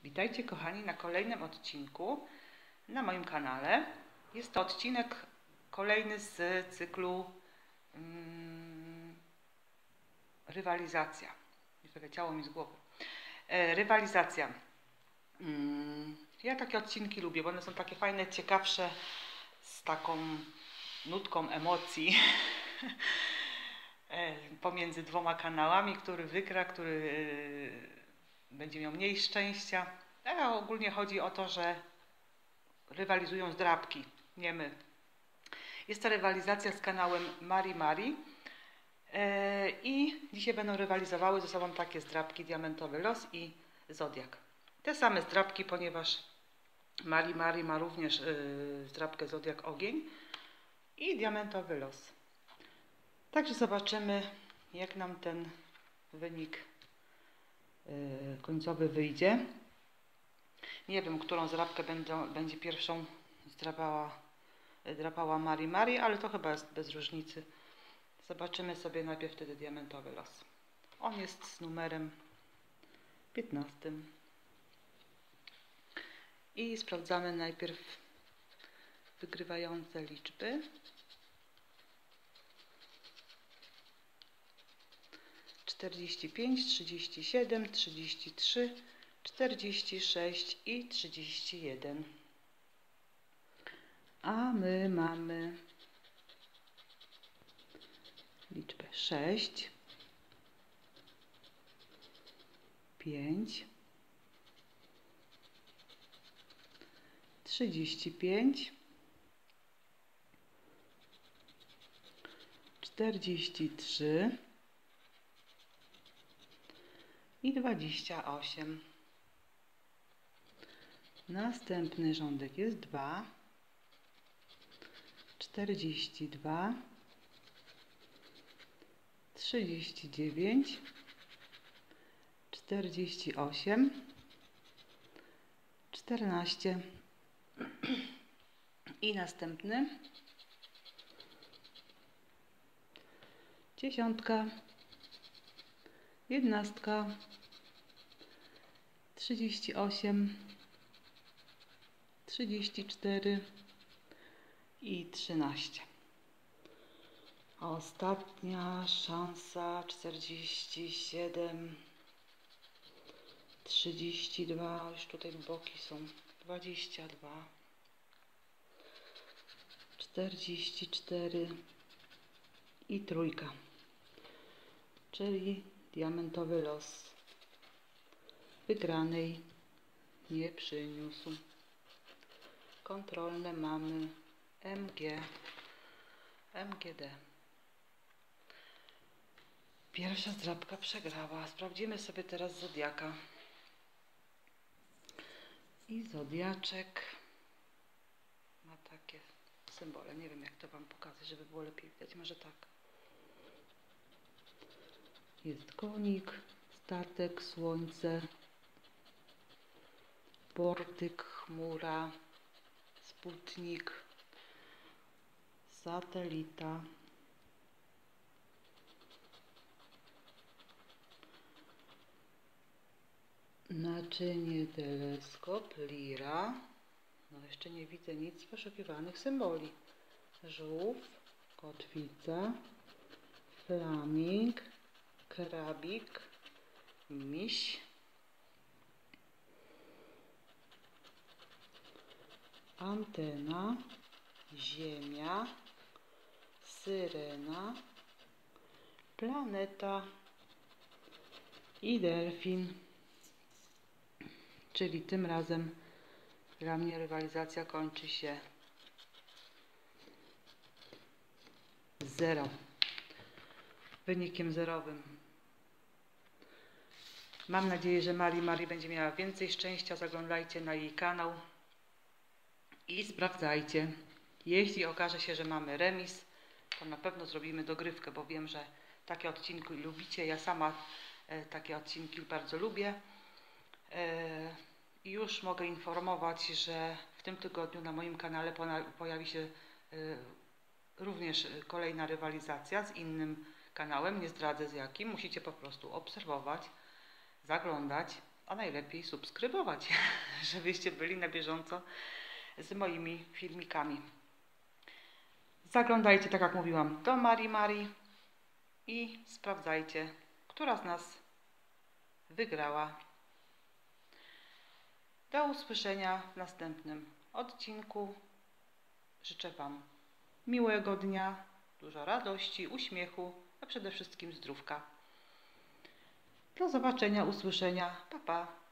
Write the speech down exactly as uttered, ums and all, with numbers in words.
Witajcie kochani na kolejnym odcinku na moim kanale. Jest to odcinek kolejny z cyklu um, Rywalizacja. Już wyleciało mi z głowy. E, rywalizacja. Um, ja takie odcinki lubię, bo one są takie fajne, ciekawsze, z taką nutką emocji e, pomiędzy dwoma kanałami, który wygra, który e, będzie miał mniej szczęścia. A ogólnie chodzi o to, że rywalizują zdrabki, nie my. Jest to rywalizacja z kanałem Mari Mari yy, i dzisiaj będą rywalizowały ze sobą takie zdrabki Diamentowy Los i Zodiak. Te same zdrabki, ponieważ Mari Mari ma również yy, zdrabkę Zodiak Ogień i Diamentowy Los. Także zobaczymy, jak nam ten wynik yy, końcowy wyjdzie. Nie wiem, którą zdrabkę będą, będzie pierwszą zdrapała, drapała Mari Mari, ale to chyba jest bez różnicy. Zobaczymy sobie najpierw wtedy Diamentowy Los. On jest z numerem piętnastym. I sprawdzamy najpierw wygrywające liczby. czterdzieści pięć, trzydzieści siedem, trzydzieści trzy, czterdzieści sześć i trzydzieści jeden. A my mamy liczbę sześć, pięć, trzydzieści pięć, czterdzieści trzy i dwadzieścia osiem. Następny rządek jest dwa, czterdzieści dwa, trzydzieści dziewięć, czterdzieści osiem, czternaście i następny dziesiątka, jedenastka, trzydzieści osiem, trzydzieści cztery i trzynaście. Ostatnia szansa czterdzieści siedem, trzydzieści dwa, już tutaj boki są, dwadzieścia dwa, czterdzieści cztery i trójka, czyli Diamentowy Los wygranej nie przyniósł. Kontrolne mamy M G, M G D. Pierwsza zdrabka przegrała. Sprawdzimy sobie teraz Zodiaka. I Zodiaczek ma takie symbole. Nie wiem, jak to Wam pokazać, żeby było lepiej widać. Może tak. Jest konik, statek, słońce, portyk, chmura, Sputnik, satelita, naczynie, teleskop, lira. No jeszcze nie widzę nic z poszukiwanych symboli. Żółw, kotwica, flaming, krabik, miś, antena, ziemia, syrena, planeta i delfin. Czyli tym razem dla mnie rywalizacja kończy się zero. Wynikiem zerowym. Mam nadzieję, że Mari Mari będzie miała więcej szczęścia. Zaglądajcie na jej kanał i sprawdzajcie. Jeśli okaże się, że mamy remis, to na pewno zrobimy dogrywkę, bo wiem, że takie odcinki lubicie. Ja sama e, takie odcinki bardzo lubię. E, I już mogę informować, że w tym tygodniu na moim kanale pojawi się e, również kolejna rywalizacja z innym kanałem. Nie zdradzę z jakim. Musicie po prostu obserwować, zaglądać a najlepiej subskrybować, żebyście byli na bieżąco z moimi filmikami. Zaglądajcie, tak jak mówiłam, do Marii Marii i sprawdzajcie, która z nas wygrała. Do usłyszenia w następnym odcinku. Życzę Wam miłego dnia, dużo radości, uśmiechu, a przede wszystkim zdrówka. Do zobaczenia, usłyszenia. Pa, pa.